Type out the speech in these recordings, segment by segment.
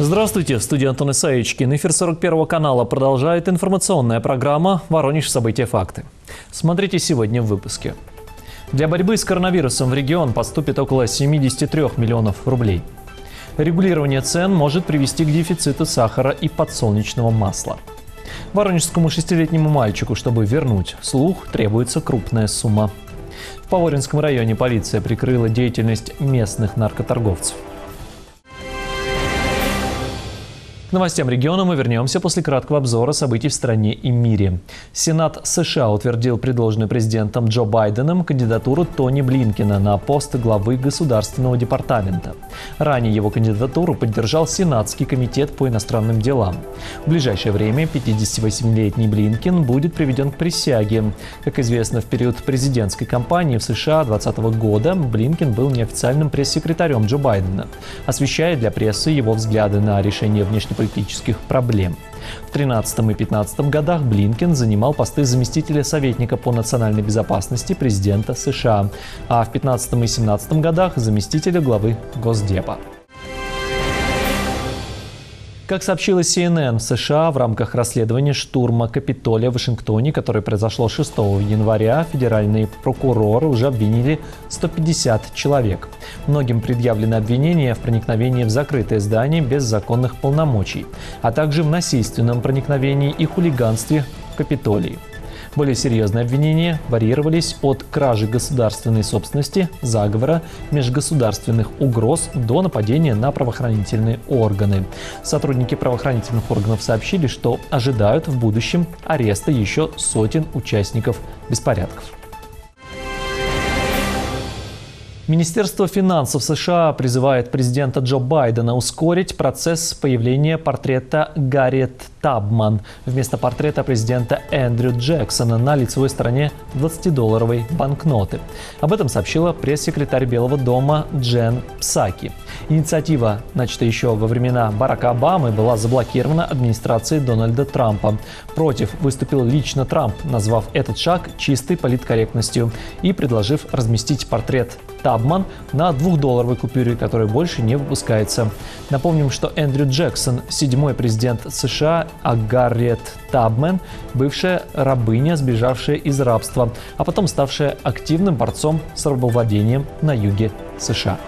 Здравствуйте, в студии Антон Исаевичкин. Эфир 41 канала продолжает информационная программа «Воронеж. События. Факты». Смотрите сегодня в выпуске. Для борьбы с коронавирусом в регион поступит около 73 миллионов рублей. Регулирование цен может привести к дефициту сахара и подсолнечного масла. Воронежскому 6-летнему мальчику, чтобы вернуть слух, требуется крупная сумма. В Поворинском районе полиция прикрыла деятельность местных наркоторговцев. К новостям региона мы вернемся после краткого обзора событий в стране и мире. Сенат США утвердил предложенную президентом Джо Байденом кандидатуру Тони Блинкена на пост главы Государственного департамента. Ранее его кандидатуру поддержал Сенатский комитет по иностранным делам. В ближайшее время 58-летний Блинкен будет приведен к присяге. Как известно, в период президентской кампании в США 2020 года Блинкен был неофициальным пресс-секретарем Джо Байдена, освещая для прессы его взгляды на решение внешнеполитических проблем. В 2013 и 2015 годах Блинкен занимал посты заместителя советника по национальной безопасности президента США, а в 2015 и 2017 годах заместителя главы Госдепа. Как сообщила CNN, в США в рамках расследования штурма Капитолия в Вашингтоне, которое произошло 6 января, федеральные прокуроры уже обвинили 150 человек. Многим предъявлены обвинения в проникновении в закрытое здание без законных полномочий, а также в насильственном проникновении и хулиганстве в Капитолии. Более серьезные обвинения варьировались от кражи государственной собственности, заговора, межгосударственных угроз до нападения на правоохранительные органы. Сотрудники правоохранительных органов сообщили, что ожидают в будущем ареста еще сотен участников беспорядков. Министерство финансов США призывает президента Джо Байдена ускорить процесс появления портрета Гарриет Табман вместо портрета президента Эндрю Джексона на лицевой стороне 20-долларовой банкноты. Об этом сообщила пресс-секретарь Белого дома Джен Псаки. Инициатива, начатая еще во времена Барака Обамы, была заблокирована администрацией Дональда Трампа. Против выступил лично Трамп, назвав этот шаг чистой политкорректностью и предложив разместить портрет Табман на 2-долларовой купюре, которая больше не выпускается. Напомним, что Эндрю Джексон – 7-й президент США, а Гарриет Табман – бывшая рабыня, сбежавшая из рабства, а потом ставшая активным борцом с рабовладением на юге США.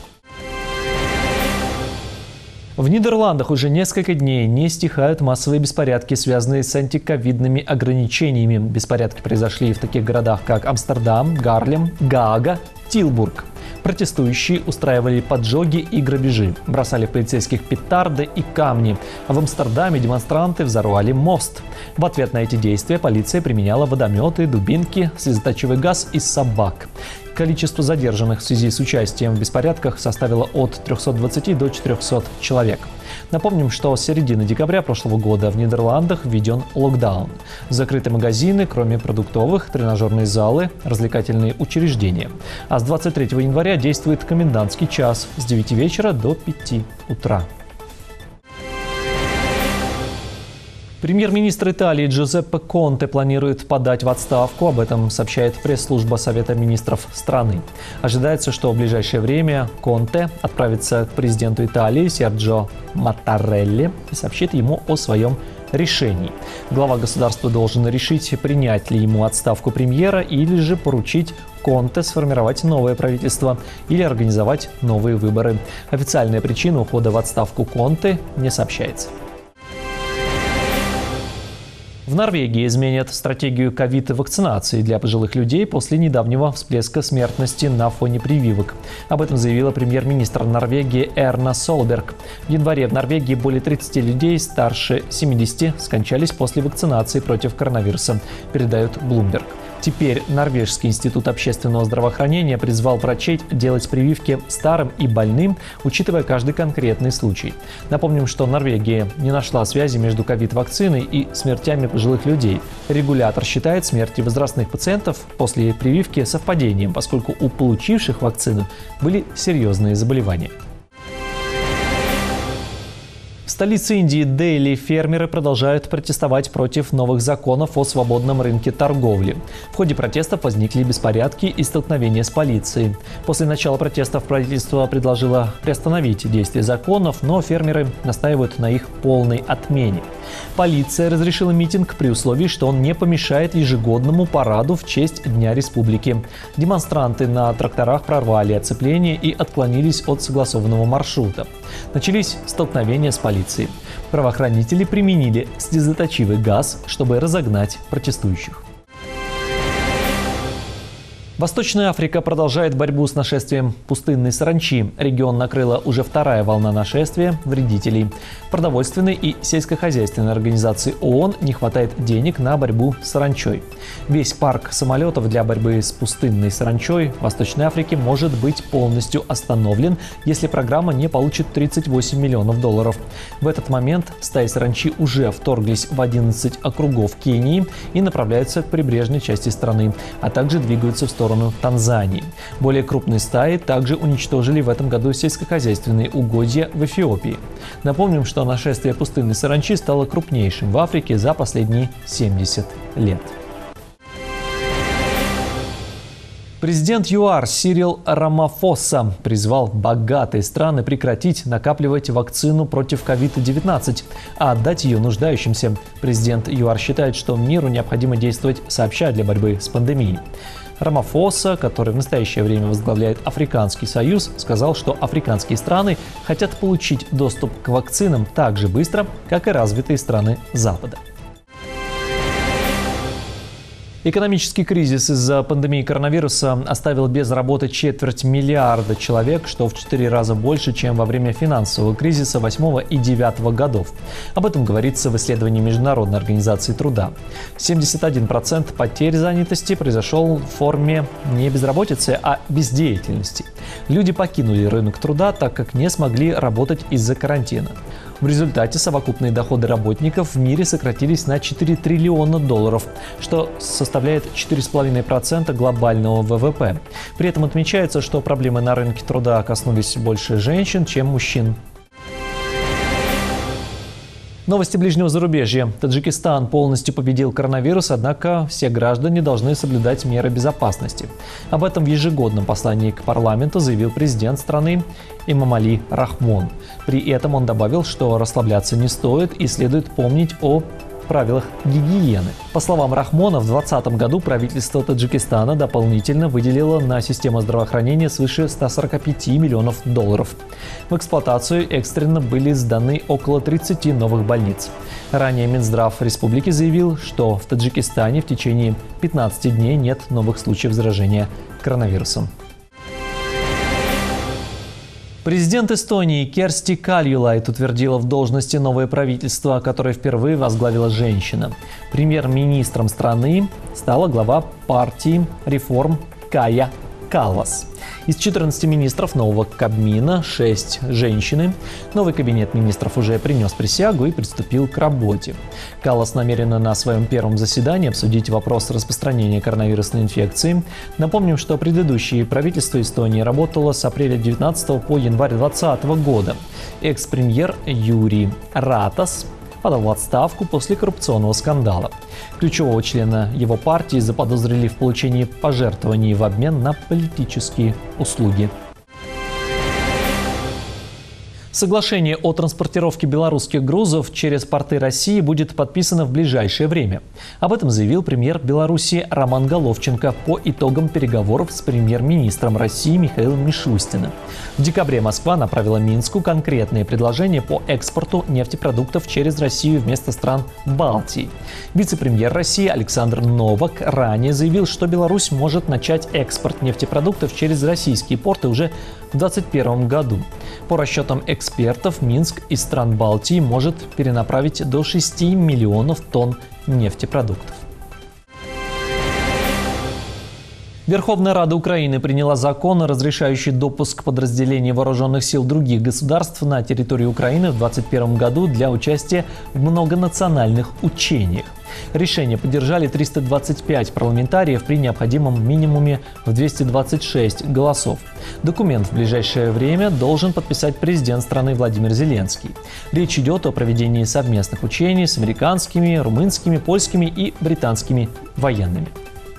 В Нидерландах уже несколько дней не стихают массовые беспорядки, связанные с антиковидными ограничениями. Беспорядки произошли в таких городах, как Амстердам, Гарлем, Гаага, Тилбург. Протестующие устраивали поджоги и грабежи, бросали в полицейских петарды и камни. А в Амстердаме демонстранты взорвали мост. В ответ на эти действия полиция применяла водометы, дубинки, слезоточивый газ и собак. Количество задержанных в связи с участием в беспорядках составило от 320 до 400 человек. Напомним, что с середины декабря прошлого года в Нидерландах введен локдаун. Закрыты магазины, кроме продуктовых, тренажерные залы, развлекательные учреждения. А с 23 января действует комендантский час с 9 вечера до 5 утра. Премьер-министр Италии Джузеппе Конте планирует подать в отставку. Об этом сообщает пресс-служба Совета министров страны. Ожидается, что в ближайшее время Конте отправится к президенту Италии Серджио Маттарелли и сообщит ему о своем решении. Глава государства должен решить, принять ли ему отставку премьера или же поручить Конте сформировать новое правительство или организовать новые выборы. Официальная причина ухода в отставку Конте не сообщается. В Норвегии изменят стратегию ковид-вакцинации для пожилых людей после недавнего всплеска смертности на фоне прививок. Об этом заявила премьер-министр Норвегии Эрна Солберг. В январе в Норвегии более 30 людей старше 70 скончались после вакцинации против коронавируса, передает Bloomberg. Теперь Норвежский институт общественного здравоохранения призвал врачей делать прививки старым и больным, учитывая каждый конкретный случай. Напомним, что Норвегия не нашла связи между ковид-вакциной и смертями пожилых людей. Регулятор считает смерти возрастных пациентов после прививки совпадением, поскольку у получивших вакцину были серьезные заболевания. В столице Индии Дели фермеры продолжают протестовать против новых законов о свободном рынке торговли. В ходе протестов возникли беспорядки и столкновения с полицией. После начала протестов правительство предложило приостановить действие законов, но фермеры настаивают на их полной отмене. Полиция разрешила митинг при условии, что он не помешает ежегодному параду в честь Дня Республики. Демонстранты на тракторах прорвали оцепление и отклонились от согласованного маршрута. Начались столкновения с полицией. Правоохранители применили слезоточивый газ, чтобы разогнать протестующих. Восточная Африка продолжает борьбу с нашествием пустынной саранчи. Регион накрыла уже вторая волна нашествия вредителей. Продовольственной и сельскохозяйственной организации ООН не хватает денег на борьбу с саранчой. Весь парк самолетов для борьбы с пустынной саранчой в Восточной Африке может быть полностью остановлен, если программа не получит $38 миллионов. В этот момент стаи саранчи уже вторглись в 11 округов Кении и направляются к прибрежной части страны, а также двигаются в сторону Танзании. Более крупные стаи также уничтожили в этом году сельскохозяйственные угодья в Эфиопии. Напомним, что нашествие пустынной саранчи стало крупнейшим в Африке за последние 70 лет. Президент ЮАР Сирил Рамафоса призвал богатые страны прекратить накапливать вакцину против COVID-19, а отдать ее нуждающимся. Президент ЮАР считает, что миру необходимо действовать сообща для борьбы с пандемией. Рамафоса, который в настоящее время возглавляет Африканский союз, сказал, что африканские страны хотят получить доступ к вакцинам так же быстро, как и развитые страны Запада. Экономический кризис из-за пандемии коронавируса оставил без работы 250 миллиона человек, что в 4 раза больше, чем во время финансового кризиса 2008 и 2009 годов. Об этом говорится в исследовании Международной организации труда. 71% потерь занятости произошел в форме не безработицы, а бездеятельности. Люди покинули рынок труда, так как не смогли работать из-за карантина. В результате совокупные доходы работников в мире сократились на $4 триллиона, что составляет 4,5% глобального ВВП. При этом отмечается, что проблемы на рынке труда коснулись больше женщин, чем мужчин. Новости ближнего зарубежья. Таджикистан полностью победил коронавирус, однако все граждане должны соблюдать меры безопасности. Об этом в ежегодном послании к парламенту заявил президент страны Эмомали Рахмон. При этом он добавил, что расслабляться не стоит и следует помнить о правилах гигиены. По словам Рахмона, в 2020 году правительство Таджикистана дополнительно выделило на систему здравоохранения свыше $145 миллионов. В эксплуатацию экстренно были сданы около 30 новых больниц. Ранее Минздрав республики заявил, что в Таджикистане в течение 15 дней нет новых случаев заражения коронавирусом. Президент Эстонии Керсти Кальюлайд утвердила в должности новое правительство, которое впервые возглавила женщина. Премьер-министром страны стала глава партии реформ Кая Каллас. Из 14 министров нового Кабмина 6 женщины. Новый кабинет министров уже принес присягу и приступил к работе. Каллас намерена на своем первом заседании обсудить вопрос распространения коронавирусной инфекции. Напомним, что предыдущее правительство Эстонии работало с апреля 2019 по январь 2020 года. Экс-премьер Юрий Ратас подал в отставку после коррупционного скандала. Ключевого члена его партии заподозрили в получении пожертвований в обмен на политические услуги. Соглашение о транспортировке белорусских грузов через порты России будет подписано в ближайшее время. Об этом заявил премьер Беларуси Роман Головченко по итогам переговоров с премьер-министром России Михаилом Мишустиным. В декабре Москва направила Минску конкретные предложения по экспорту нефтепродуктов через Россию вместо стран Балтии. Вице-премьер России Александр Новак ранее заявил, что Беларусь может начать экспорт нефтепродуктов через российские порты уже в 2021 году. По расчетам экспертов, Минск из стран Балтии может перенаправить до 6 миллионов тонн нефтепродуктов. Верховная Рада Украины приняла закон, разрешающий допуск подразделений вооруженных сил других государств на территорию Украины в 2021 году для участия в многонациональных учениях. Решение поддержали 325 парламентариев при необходимом минимуме в 226 голосов. Документ в ближайшее время должен подписать президент страны Владимир Зеленский. Речь идет о проведении совместных учений с американскими, румынскими, польскими и британскими военными.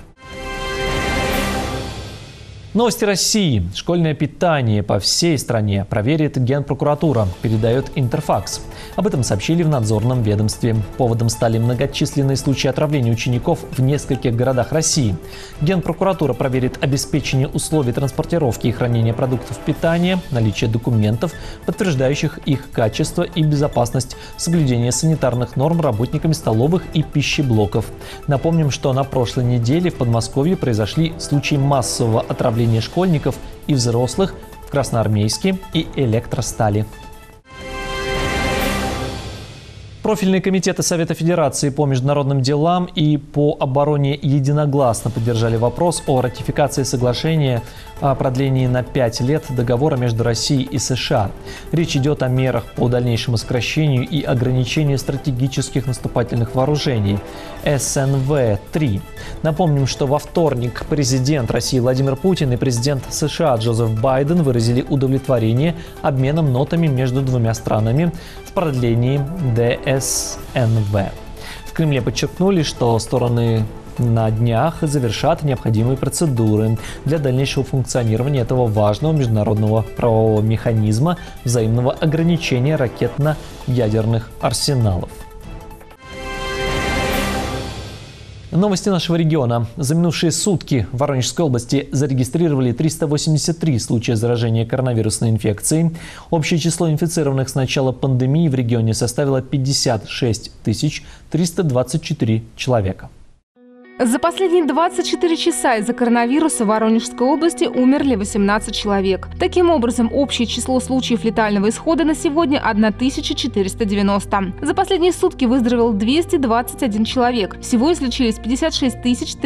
Новости России. Школьное питание по всей стране проверит Генпрокуратура, передает Интерфакс. Об этом сообщили в надзорном ведомстве. Поводом стали многочисленные случаи отравления учеников в нескольких городах России. Генпрокуратура проверит обеспечение условий транспортировки и хранения продуктов питания, наличие документов, подтверждающих их качество и безопасность, соблюдение санитарных норм работниками столовых и пищеблоков. Напомним, что на прошлой неделе в Подмосковье произошли случаи массового отравления школьников и взрослых в Красноармейске и Электростали. Профильные комитеты Совета Федерации по международным делам и по обороне единогласно поддержали вопрос о ратификации соглашения о продлении на 5 лет договора между Россией и США. Речь идет о мерах по дальнейшему сокращению и ограничению стратегических наступательных вооружений СНВ-3. Напомним, что во вторник президент России Владимир Путин и президент США Джозеф Байден выразили удовлетворение обменом нотами между двумя странами в продлении ДСНВ. В Кремле подчеркнули, что стороны на днях завершат необходимые процедуры для дальнейшего функционирования этого важного международного правового механизма взаимного ограничения ракетно-ядерных арсеналов. Новости нашего региона. За минувшие сутки в Воронежской области зарегистрировали 383 случая заражения коронавирусной инфекцией. Общее число инфицированных с начала пандемии в регионе составило 56 324 человека. За последние 24 часа из-за коронавируса в Воронежской области умерли 18 человек. Таким образом, общее число случаев летального исхода на сегодня 1490. За последние сутки выздоровел 221 человек. Всего излечились 56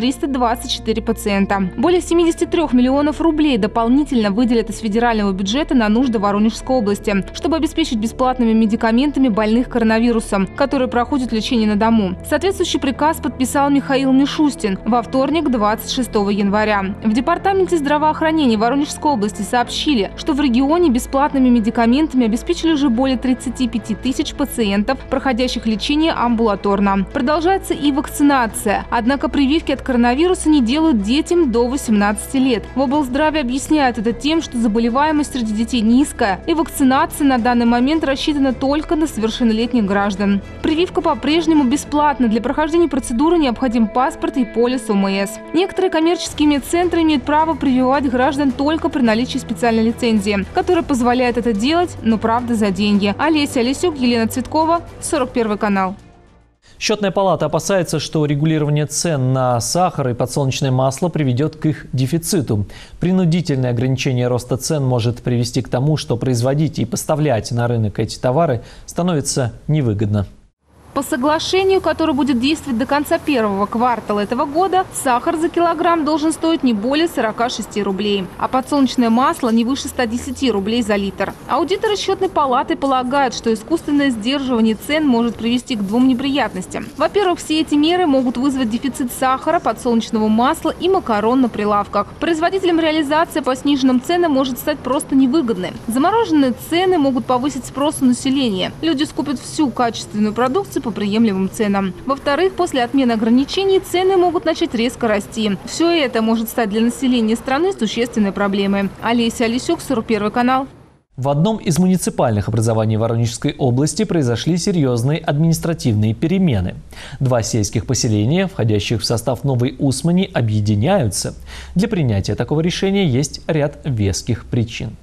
324 пациента. Более 73 миллионов рублей дополнительно выделят из федерального бюджета на нужды Воронежской области, чтобы обеспечить бесплатными медикаментами больных коронавирусом, которые проходят лечение на дому. Соответствующий приказ подписал Михаил Мишустин во вторник, 26 января. В Департаменте здравоохранения Воронежской области сообщили, что в регионе бесплатными медикаментами обеспечили уже более 35 тысяч пациентов, проходящих лечение амбулаторно. Продолжается и вакцинация. Однако прививки от коронавируса не делают детям до 18 лет. В облздраве объясняют это тем, что заболеваемость среди детей низкая, и вакцинация на данный момент рассчитана только на совершеннолетних граждан. Прививка по-прежнему бесплатна. Для прохождения процедуры необходим паспорт и полис ОМС. Некоторые коммерческие медцентры имеют право прививать граждан только при наличии специальной лицензии, которая позволяет это делать, но правда за деньги. Олеся Олесюк, Елена Цветкова, 41 канал. Счетная палата опасается, что регулирование цен на сахар и подсолнечное масло приведет к их дефициту. Принудительное ограничение роста цен может привести к тому, что производить и поставлять на рынок эти товары становится невыгодно. По соглашению, которое будет действовать до конца первого квартала этого года, сахар за килограмм должен стоить не более 46 рублей, а подсолнечное масло не выше 110 рублей за литр. Аудиторы счетной палаты полагают, что искусственное сдерживание цен может привести к двум неприятностям. Во-первых, все эти меры могут вызвать дефицит сахара, подсолнечного масла и макарон на прилавках. Производителям реализация по сниженным ценам может стать просто невыгодной. Замороженные цены могут повысить спрос у населения. Люди скупят всю качественную продукцию по приемлемым ценам. Во-вторых, после отмены ограничений цены могут начать резко расти. Все это может стать для населения страны существенной проблемой. Олеся Олесюк, 41 канал. В одном из муниципальных образований Воронежской области произошли серьезные административные перемены. Два сельских поселения, входящих в состав Новой Усмани, объединяются. Для принятия такого решения есть ряд веских причин.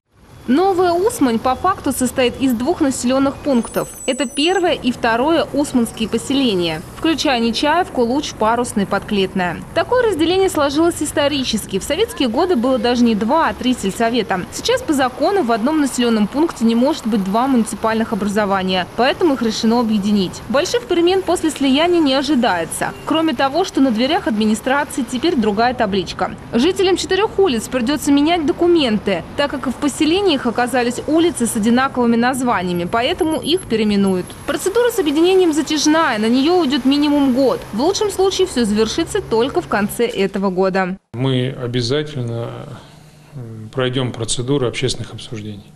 Новая Усмань по факту состоит из двух населенных пунктов. Это первое и второе усманские поселения. В включая Нечаевку, Луч, Парусный, Подклетная. Такое разделение сложилось исторически. В советские годы было даже не 2, а 3 сельсовета. Сейчас по закону в одном населенном пункте не может быть 2 муниципальных образования, поэтому их решено объединить. Больших перемен после слияния не ожидается. Кроме того, что на дверях администрации теперь другая табличка. Жителям 4 улиц придется менять документы, так как в поселениях оказались улицы с одинаковыми названиями, поэтому их переименуют. Процедура с объединением затяжная, на нее уйдет минимум год. В лучшем случае все завершится только в конце этого года. Мы обязательно пройдем процедуру общественных обсуждений.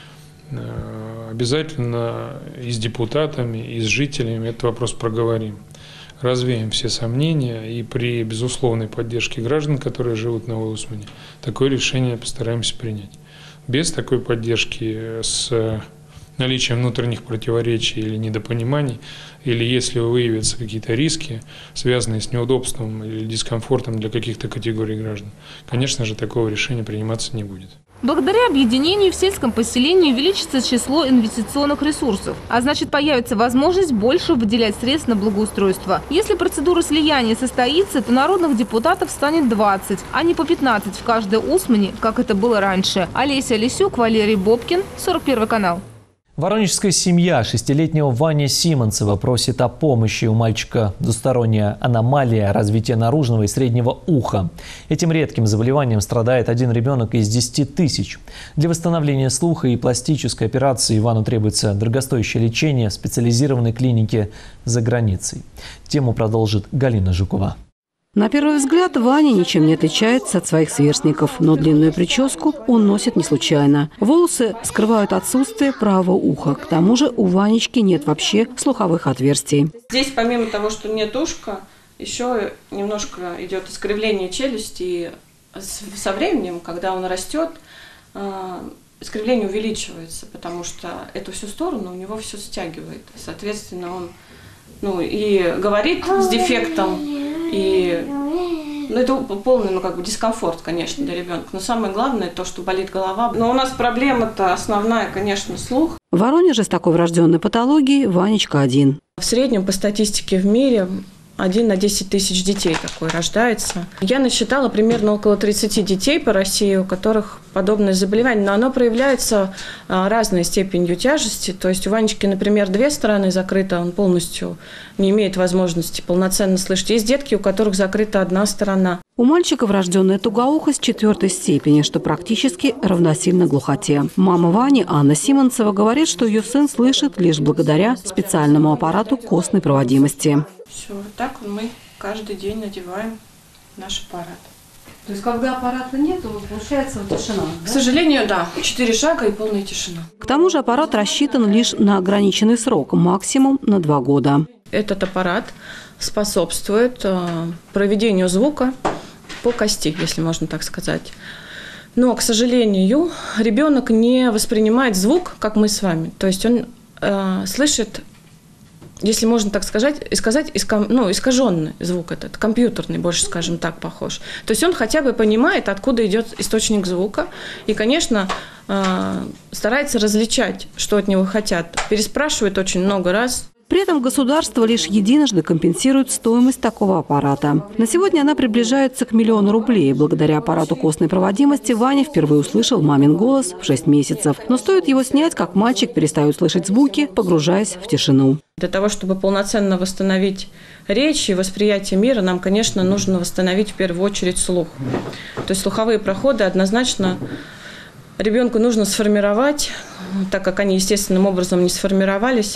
Обязательно и с депутатами, и с жителями этот вопрос проговорим. Развеем все сомнения и при безусловной поддержке граждан, которые живут на Новоусмане, такое решение постараемся принять. Без такой поддержки, с наличием внутренних противоречий или недопониманий, или если выявятся какие-то риски, связанные с неудобством или дискомфортом для каких-то категорий граждан, конечно же, такого решения приниматься не будет. Благодаря объединению в сельском поселении увеличится число инвестиционных ресурсов, а значит появится возможность больше выделять средств на благоустройство. Если процедура слияния состоится, то народных депутатов станет 20, а не по 15 в каждой Усмани, как это было раньше. Олеся Лисюк, Валерий Бобкин, 41 канал. Воронежская семья 6-летнего Вани Симонцева просит о помощи. У мальчика двусторонняя аномалия развития наружного и среднего уха. Этим редким заболеванием страдает один ребенок из 10 тысяч. Для восстановления слуха и пластической операции Ивану требуется дорогостоящее лечение в специализированной клинике за границей. Тему продолжит Галина Жукова. На первый взгляд Ваня ничем не отличается от своих сверстников, но длинную прическу он носит не случайно. Волосы скрывают отсутствие правого уха. К тому же у Ванечки нет вообще слуховых отверстий. Здесь помимо того, что нет ушка, еще немножко идет искривление челюсти. И со временем, когда он растет, искривление увеличивается, потому что эту всю сторону у него все стягивает. Соответственно, он и говорит с дефектом, и это полный дискомфорт, конечно, для ребенка. Но самое главное то, что болит голова. Но у нас проблема-то основная, конечно, слух. В Воронеже с такой врожденной патологией Ванечка один. В среднем по статистике в мире 1 на 10 тысяч детей такой рождается. Я насчитала примерно около 30 детей по России, у которых подобное заболевание, но оно проявляется разной степенью тяжести. То есть у Ванечки, например, 2 стороны закрыты, он полностью не имеет возможности полноценно слышать. Есть детки, у которых закрыта 1 сторона. У мальчика врожденная тугоухость 4 степени, что практически равносильно глухоте. Мама Вани, Анна Симонцева, говорит, что ее сын слышит лишь благодаря специальному аппарату костной проводимости. Все, вот так мы каждый день надеваем наш аппарат. То есть, когда аппарата нет, то получается тишина? Да? К сожалению, да. 4 шага и полная тишина. К тому же аппарат рассчитан лишь на ограниченный срок, максимум на 2 года. Этот аппарат способствует проведению звука по кости, если можно так сказать. Но, к сожалению, ребенок не воспринимает звук, как мы с вами. То есть он слышит, если можно так сказать, искаженный звук этот, компьютерный, больше, скажем так, похож. То есть он хотя бы понимает, откуда идет источник звука, и, конечно, старается различать, что от него хотят. Переспрашивает очень много раз. При этом государство лишь единожды компенсирует стоимость такого аппарата. На сегодня она приближается к 1 000 000 рублей. Благодаря аппарату костной проводимости Ваня впервые услышал мамин голос в 6 месяцев. Но стоит его снять, как мальчик перестает слышать звуки, погружаясь в тишину. Для того, чтобы полноценно восстановить речь и восприятие мира, нам, конечно, нужно восстановить в первую очередь слух. То есть слуховые проходы однозначно ребенку нужно сформировать, так как они естественным образом не сформировались.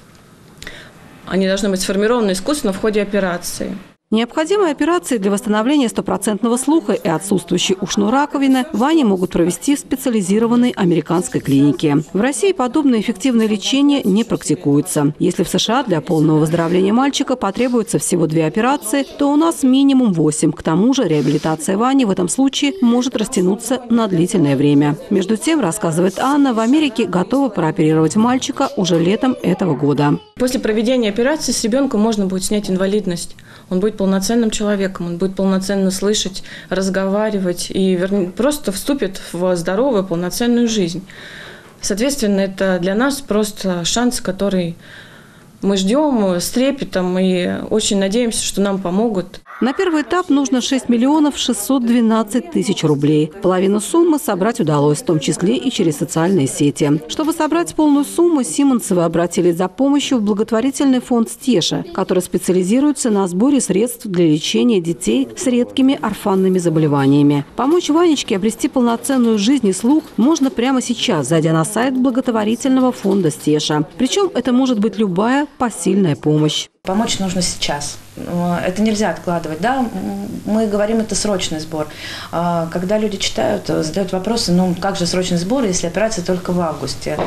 Они должны быть сформированы искусственно в ходе операции. Необходимые операции для восстановления стопроцентного слуха и отсутствующей ушной раковины Ване могут провести в специализированной американской клинике. В России подобное эффективное лечение не практикуется. Если в США для полного выздоровления мальчика потребуется всего 2 операции, то у нас минимум 8. К тому же реабилитация Вани в этом случае может растянуться на длительное время. Между тем, рассказывает Анна, в Америке готовы прооперировать мальчика уже летом этого года. После проведения операции с ребенком можно будет снять инвалидность. Он будет полноценным человеком, он будет полноценно слышать, разговаривать и просто вступит в здоровую, полноценную жизнь. Соответственно, это для нас просто шанс, который Мы ждем с трепетом и очень надеемся, что нам помогут. На первый этап нужно 6 миллионов 612 тысяч рублей. Половину суммы собрать удалось, в том числе и через социальные сети. Чтобы собрать полную сумму, Симонцевы обратились за помощью в благотворительный фонд «Стеша», который специализируется на сборе средств для лечения детей с редкими орфанными заболеваниями. Помочь Ванечке обрести полноценную жизнь и слух можно прямо сейчас, зайдя на сайт благотворительного фонда «Стеша». Причем это может быть любая посильная помощь. Помочь нужно сейчас. Это нельзя откладывать. Да? Мы говорим, это срочный сбор. Когда люди читают, задают вопросы, ну как же срочный сбор, если операция только в августе?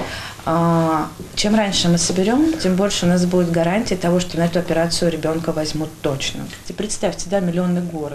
Чем раньше мы соберем, тем больше у нас будет гарантия того, что на эту операцию ребенка возьмут точно. И представьте, да, миллионный город.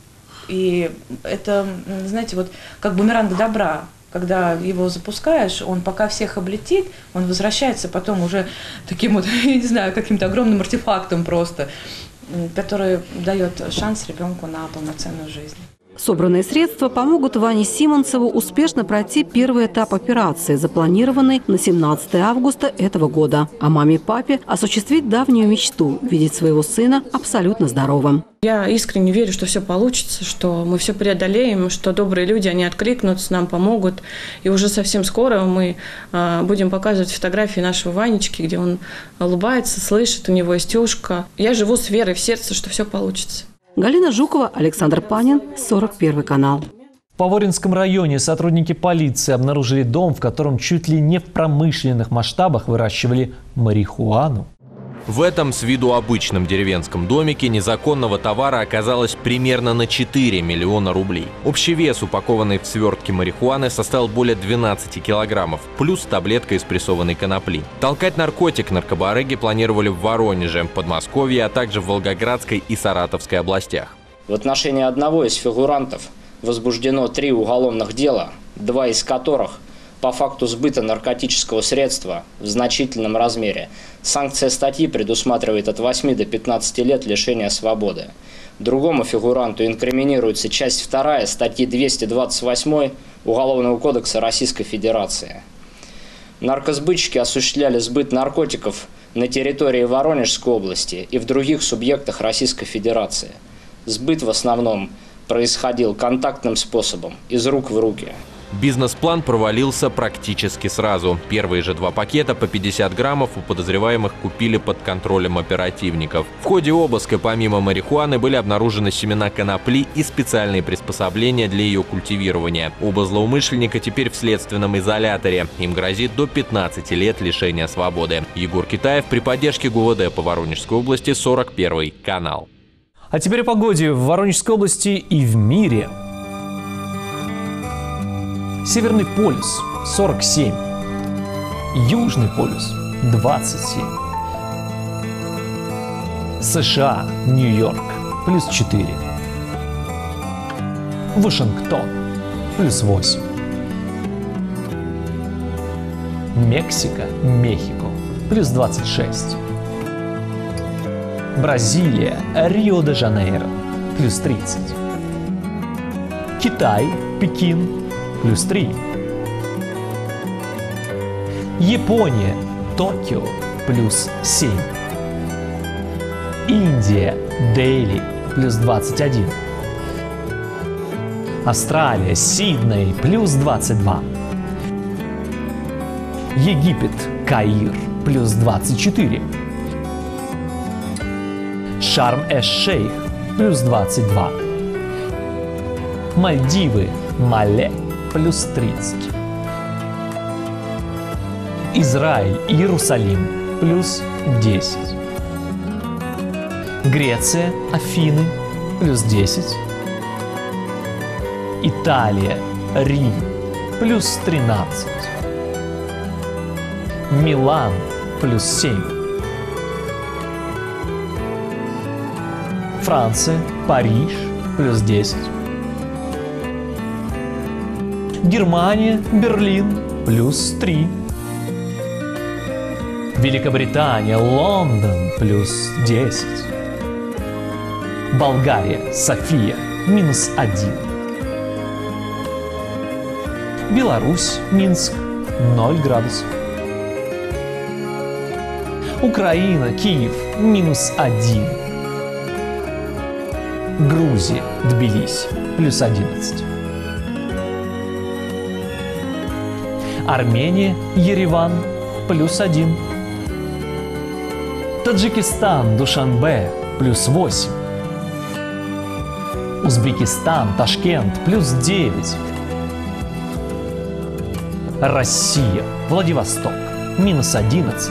И это, знаете, вот как бумеранг добра. Когда его запускаешь, он пока всех облетит, он возвращается потом уже таким вот, я не знаю, каким-то огромным артефактом просто, который дает шанс ребенку на полноценную жизнь. Собранные средства помогут Ване Симонцеву успешно пройти первый этап операции, запланированный на 17 августа этого года. А маме и папе осуществить давнюю мечту – видеть своего сына абсолютно здоровым. Я искренне верю, что все получится, что мы все преодолеем, что добрые люди, они откликнутся, нам помогут. И уже совсем скоро мы будем показывать фотографии нашего Ванечки, где он улыбается, слышит, у него есть ушко. Я живу с верой в сердце, что все получится. Галина Жукова, Александр Панин, 41 канал. В Поворинском районе сотрудники полиции обнаружили дом, в котором чуть ли не в промышленных масштабах выращивали марихуану. В этом с виду обычном деревенском домике незаконного товара оказалось примерно на 4 миллиона рублей. Общий вес упакованной в свертки марихуаны составил более 12 килограммов, плюс таблетка из прессованной конопли. Толкать наркотик наркобареги планировали в Воронеже, Подмосковье, а также в Волгоградской и Саратовской областях. В отношении одного из фигурантов возбуждено 3 уголовных дела, 2 из которых по факту сбыта наркотического средства в значительном размере. Санкция статьи предусматривает от 8 до 15 лет лишения свободы. Другому фигуранту инкриминируется часть 2 статьи 228 Уголовного кодекса Российской Федерации. Наркосбытчики осуществляли сбыт наркотиков на территории Воронежской области и в других субъектах Российской Федерации. Сбыт в основном происходил контактным способом, из рук в руки. Бизнес-план провалился практически сразу. Первые же 2 пакета по 50 граммов у подозреваемых купили под контролем оперативников. В ходе обыска помимо марихуаны были обнаружены семена конопли и специальные приспособления для ее культивирования. Оба злоумышленника теперь в следственном изоляторе. Им грозит до 15 лет лишения свободы. Егор Китаев при поддержке ГУВД по Воронежской области, 41 канал. А теперь о погоде в Воронежской области и в мире. Северный полюс – 47. Южный полюс – 27. США, Нью-Йорк – плюс 4. Вашингтон – плюс 8. Мексика, Мехико – плюс 26. Бразилия, Рио-де-Жанейро – плюс 30. Китай, Пекин – плюс 3. Япония, Токио, плюс 7. Индия, Дели, плюс 21. Австралия, Сидней, плюс 22. Египет, Каир, плюс 24. Шарм-эш-Шейх, плюс 22. Мальдивы, Мале, плюс 30. Израиль, Иерусалим, плюс 10. Греция, Афины, плюс 10. Италия, Рим, плюс 13. Милан, плюс 7. Франция, Париж, плюс 10. Германия, Берлин, плюс 3. Великобритания, Лондон, плюс 10. Болгария, София, минус 1. Беларусь, Минск, 0 градусов. Украина, Киев – -1. Грузия, Тбилиси – +11. Армения, Ереван – +1. Таджикистан, Душанбе – +8. Узбекистан, Ташкент – +9. Россия, Владивосток – -11.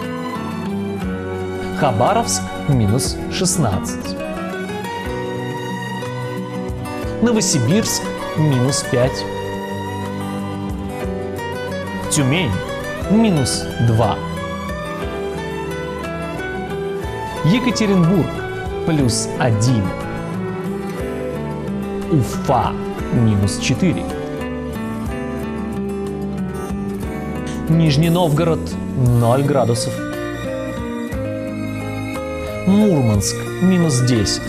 Хабаровск – -16. Новосибирск – -5. Тюмень – -2. Екатеринбург – +1. Уфа – -4. Нижний Новгород – 0 градусов. Мурманск – -10.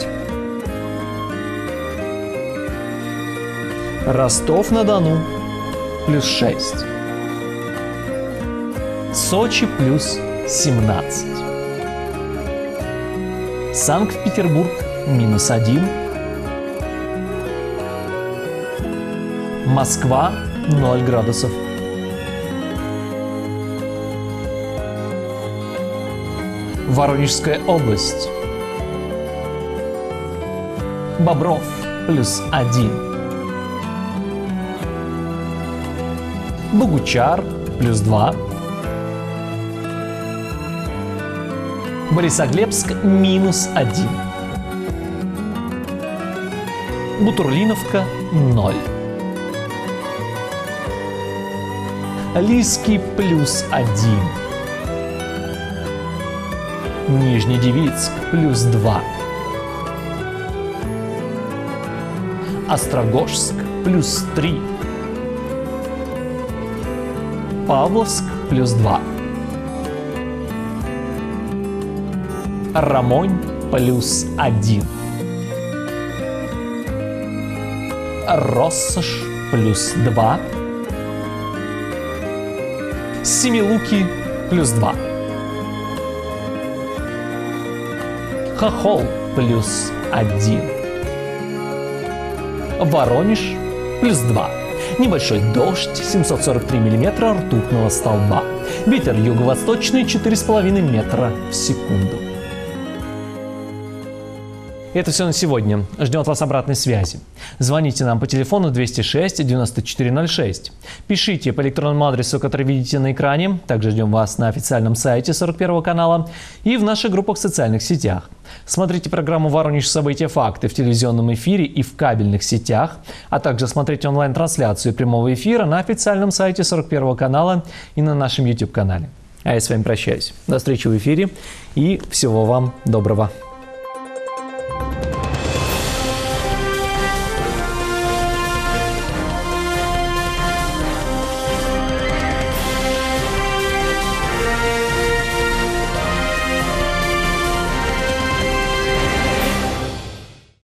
Ростов-на-Дону – +6. Сочи – +17. Санкт-Петербург – -1. Москва – 0 градусов. Воронежская область. Бобров – +1. Богучар – +2. Борисоглебск – -1. Бутурлиновка – 0. Лиски – +1. Нижнедевицк – +2. Острогожск – +3. Павловск – +2. Рамонь – +1. Россошь – +2. Семилуки – +2. Хохол – +1. Воронеж – +2. Небольшой дождь, 743 миллиметра ртутного столба. Ветер юго-восточный 4,5 метра в секунду. Это все на сегодня. Ждем от вас обратной связи. Звоните нам по телефону 206 9406. Пишите по электронному адресу, который видите на экране. Также ждем вас на официальном сайте 41 канала и в наших группах в социальных сетях. Смотрите программу «Воронеж. События. Факты» в телевизионном эфире и в кабельных сетях, а также смотрите онлайн-трансляцию прямого эфира на официальном сайте 41 канала и на нашем YouTube-канале. А я с вами прощаюсь. До встречи в эфире и всего вам доброго.